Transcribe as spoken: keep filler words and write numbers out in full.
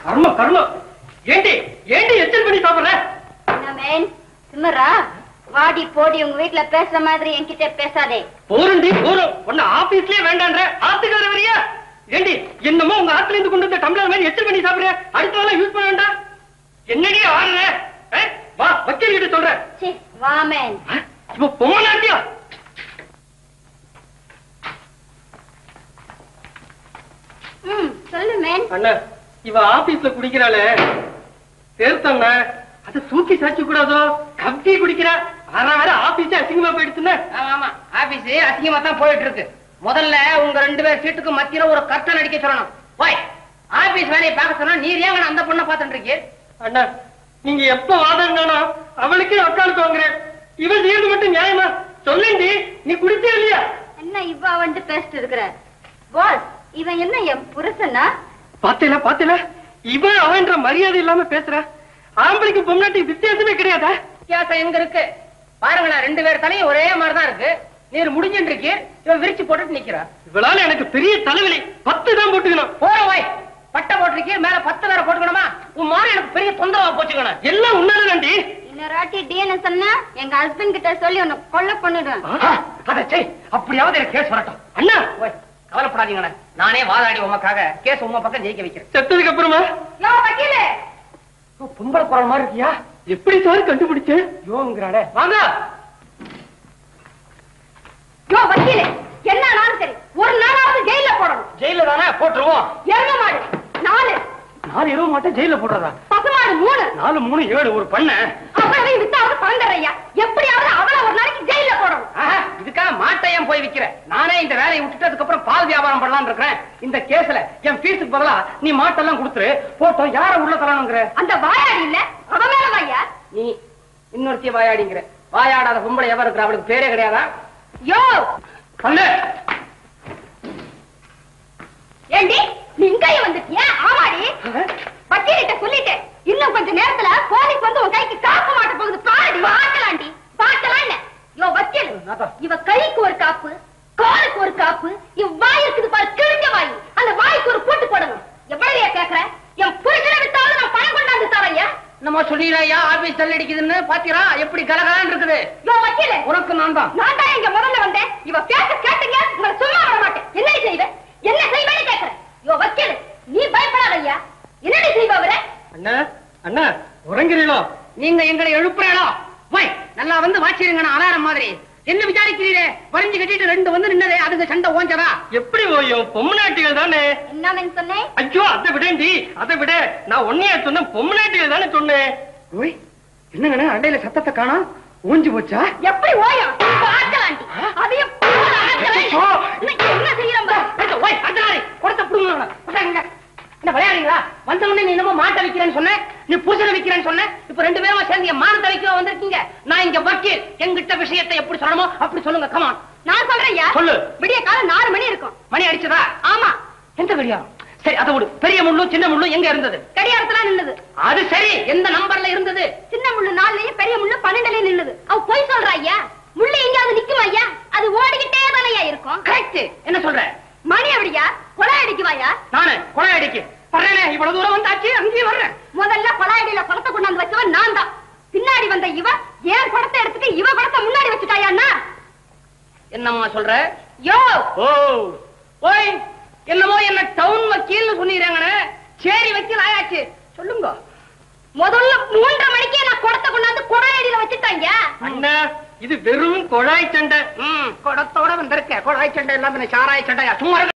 கர்ம கர்மம். ஏண்டி ஏண்டி எச்சல் பண்ணி சாப்பிடுற? என்ன மேன் சிம்மரா? வாடி போடி உங்க வீட்டுல பேசுற மாதிரி என்கிட்ட பேசாதே. போறண்டி போறோம். உன்ன ஆபீஸ்லயே வேண்டான்ற ஆத்துக்கு வர வரியா? ஏண்டி என்னமோ உங்க ஆத்துல இருந்து கொண்டு வந்த டம்ளர் மாதிரி எச்சல் பண்ணி சாப்பிடுற. அடுத்த வேலை யூஸ் பண்ண வேண்டாம். என்னடி ஆடுற? வா வக்கீல் கிட்ட சொல்றேன். சீ வா மேன். இப்ப பொம்மனாட்டியா? ம் சொல்லு மேன். அண்ணா இவ ஆபீஸ்ல குடிக்கிறாளே சேர்த்தண்ண அத தூக்கி சாட்சி கூடாதோ? கம்பி குடிக்கிறா. ஆனா வேற ஆபீஸ் அசிங்கமா போயிடுச்சுன்னா. ஆமா ஆபீஸ் அசிங்கமா தான் போயிட்டு இருக்கு. முதல்ல உங்க ரெண்டு பேர் சீட்டுக்கு மத்தியில ஒரு கர்டன் அடிக்க சொல்லணும். போய் ஆபீஸ் வேலையை பார்க்க சொன்னா நீ ஏன் அந்த பொண்ணை பார்த்துட்டு இருக்கீங்க? அண்ணா நீங்க எப்ப வாதாடினா அவளுக்கே அக்காளுக்கு வாங்குறேன். இவன் செய்யறது மட்டும் நியாயமா? சொல்லேண்டி நீ குடிச்சே இல்லையா? என்ன இவ்வா வந்து பேசிட்டு இருக்கிற? பாஸ் இவன் என்ன என் புருஷனா? பாத்தீங்களா பாத்தீங்களா இவன் அவன்ற மரியாதை இல்லாம பேசுற. ஆம்பளைக்கு பொம்னாட்டிக்கு வித்தியாசமே கிடையாதா? வித்தியாசம் எங்க இருக்கு பாருங்களா? ரெண்டு பேர் தலையும் ஒரே மாதிரிதான் இருக்கு. நீர் முடிஞ்சுட்டு இருக்கீ, இவன் விரிச்சு போட்டுட்டு நிக்கிறா. இவளால எனக்கு பெரிய தலைவலி. பத்து தான் போட்டுக்கணும். போற வாய் பட்டை போட்டிருக்கீ, மேல பத்து வேற போட்டுக்கணுமா? உன் மாதிரி எனக்கு பெரிய தொந்தரவா போச்சுக்கணும். எல்லாம் உன்னாலதாண்டி. இன்னொரு டிஎன்எஸ் சொன்னா எங்க ஹஸ்பண்ட் கிட்ட சொல்லி உன்னை கொல்ல பண்ணிடுவேன். அத சரி, அப்படியாவது எனக்கு கேஸ் வரட்டும். அண்ணா கவலைப்படாதீங்கண்ணா, நானே வாதாடி உமக்காக கேஸ் உங்க பக்கம் ஜெயிக்க வைக்கிறேன். செத்ததுக்கு அப்புறமா யோ வக்கீலே, பொம்பளை குரல் மாதிரி இருக்கியா? எப்படி சார் கண்டுபிடிச்ச? யோங்கிறானே வாங்க. யோ வக்கீலே, என்ன நானும் சரி ஒரு நாளாவது ஜெயில போடணும். ஜெயில தானே போட்டுருவோம். எரும மாடு நாலு. நாலு இருபது மாட்டேன் ஜெயில போடுறதா? பசுமாடு மூணு. நாலு மூணு ஏழு ஒரு பண்ண. அவ்வளவு வித்தாவது பழந்தரையா எப்படியாவது அவளை ஒரு நாளைக்கு ஜெயில போடணும். இதுக்காக மாட்டையும் போய் விக்கிறேன். நானே இந்த வேலையை விட்டுட்டதுக்கு அப்புறம் பால் வியாபாரம் பண்ணலாம்னு இருக்கிறேன். இந்த கேஸ்ல என் பீஸுக்கு பதிலா நீ மாட்டெல்லாம் கொடுத்துரு. போட்டோம் யார உள்ள தரணுங்கிற? அந்த வாயாடி இல்ல அவ மேல வாயா? நீ இன்னொருத்திய வாயாடிங்கிற. வாயாடாத பொம்பளை எவ இருக்கிற? அவளுக்கு பேரே கிடையாதா? யோ சொல்லு. ஏண்டி நீங்கைய வந்துட்டியா? ஆமாடி. வக்கீலிட்ட சொல்லிட்டேன், இன்னும் கொஞ்ச நேரத்துல போலீஸ் வந்து உன் கைக்கு காப்பு மாட்ட போகுது. பாருடி பாக்கலாண்டி பாக்கலாம். என்ன யோ வக்கீல், இவ கைக்கு ஒரு காப்பு, காலுக்கு ஒரு காப்பு, இவ வாய் இருக்குது பாரு கிழிஞ்ச வாய். அந்த வாய்க்கு ஒரு பூட்டு போடணும். எவ்வளவு கேக்குற? என் புருஷனை விட்டாலும் நான் பணம் கொண்டாந்து தரையா? நம்ம சொல்லிடுறியா ஆபீஸ் தள்ளி அடிக்குதுன்னு? பாத்தீரா எப்படி கலகலான்னு இருக்குது? யோ வக்கீல், உனக்கு நான் தான் நான் தான் இங்க முதல்ல வந்தேன். இவ பேச கேட்டுங்க, உங்களை சும்மா விட மாட்டேன். என்ன செய்வேன் என்ன செய்வேன்னு கேக்குறேன். யோ வக்கீல், நீ பயப்படாதய்யா. என்னடி செய்வ அவர? அண்ணா அண்ணா உறங்குறீங்களோ? நீங்க எங்களை எழுப்புறீங்களோ? போய் நல்லா வந்து வாச்சிருங்க. அலாரம் மாதிரி என்ன விசாரிக்கிறீரே? வரைஞ்சு கட்டிட்டு ரெண்டு வந்து நின்னதே, அதுக்கு சண்டை ஓஞ்சதா? எப்படி ஓயும்? பொம்மநாட்டிகள் தானே. என்ன சொன்னேன்? ஐயோ அதை விடேண்டி, அதை விட. நான் ஒன்னையா சொன்னேன், பொம்மநாட்டிகள் தானே சொன்னேன். ஓய் என்னங்கண்ணே அண்டையில சத்தத்தை காணோம். ஊஞ்சி போச்சா? எப்படி ஓயும்? பார்க்கலாண்டி. அதையும் என்ன செய்யறோம்? ஓய் அண்டனாரி கொடுத்த புடுங்க. என்ன விளையாடுறீங்களா? வந்த உடனே நீ என்னமோ மாட்ட வைக்கிறேன்னு சொன்ன, நீ புருஷனை வைக்கிறேன்னு சொன்ன. இப்ப ரெண்டு பேரும் சேர்ந்து என் மானத்தை வைக்க வந்திருக்கீங்க. நான் இங்க வக்கீல், எங்கிட்ட விஷயத்தை எப்படி சொல்லணுமோ அப்படி சொல்லுங்க. கமான். நான் சொல்றேன். சொல்லு. விடிய காலம் நாலு மணி இருக்கும். மணி அடிச்சதா? ஆமா. எந்த கடியாரம்? சரி அதை விடு. பெரிய முள்ளும் சின்ன முள்ளும் எங்க இருந்தது? கடியாரத்துல நின்னது. அது சரி, எந்த நம்பர்ல இருந்தது? சின்ன முள்ளு நாலுலயும் பெரிய முள்ளு பன்னெண்டுலயும் நின்னது. அவ போய் சொல்றா ஐயா. முள்ளு எங்கயாவது நிக்குமா ஐயா? அது ஓடிக்கிட்டே தானையா இருக்கும். கரெக்ட். என்ன சொல்ற? மணி அப்படியா? கொலை அடிக்குவாயா? நானு கொலை அடிக்கு வர்றேனே. இவ்வளவு தூரம் வந்தாச்சு, அங்கேயும் வர்றேன். முதல்ல கொலாயடியில குளத்தை கொண்டாந்து வச்சவன் நான் தான். பின்னாடி வந்த இவ ஏன் குடத்தை எடுத்துட்டு இவ குடத்தை முன்னாடி வச்சுட்டாயா? என்னம்மா சொல்ற? யோ ஓ ஓய் என்னமோ என்ன டவுன் வக்கீல்னு சொன்னீங்க. சரி வக்கீல் ஆயாச்சு, சொல்லுங்க. முதல்ல மூன்றரை மணிக்கே நான் குடத்தை கொண்டாந்து கொடாயடியில வச்சுட்டாங்க. அண்ணா இது வெறும் கொழாய் சண்டை. குடத்தோட வந்திருக்க. கொடாய் சண்டை இல்லாம சாராய சண்டையா? சும்மா